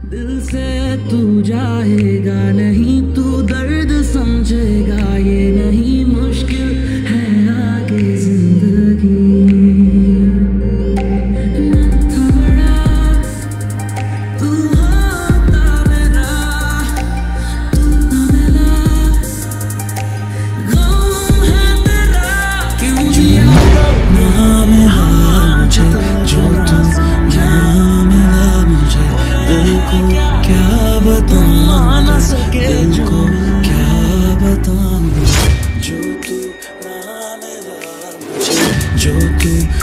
दिल से तू जाएगा नहीं, तू दर्द समझेगा ये नहीं, मुश्किल है आगे जिंदगी। न थोड़ा तू होता मेरा, तू न मिला, गम है तेरा क्यों जिया ना मिला मुझे जो तू ना मिला मुझे। दिल को क्या बताऊं, ना सके दिल को क्या बताऊं, जो तू ना मिला मुझे, जो तू